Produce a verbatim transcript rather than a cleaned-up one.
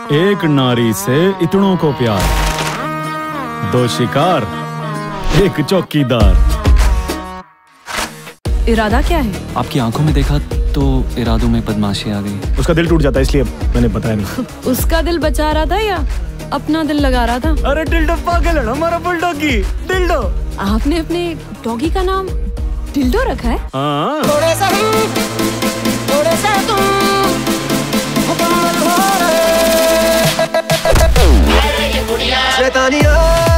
एक नारी से इतनों को प्यार, दो शिकार एक चौकीदार। इरादा क्या है? आपकी आंखों में देखा तो इरादों में बदमाशी आ गई। उसका दिल टूट जाता है इसलिए मैंने बताया नहीं। उसका दिल बचा रहा था या अपना दिल लगा रहा था? अरे डिल्डो पागल है ना हमारा बुलडॉगी डिल्डो। आपने अपने डॉगी का नाम डिल्डो रखा है? हाँ। थोड़े सा हम, थोड़े सा तुम, मुकम्मल हो रहे। शैतानियाँ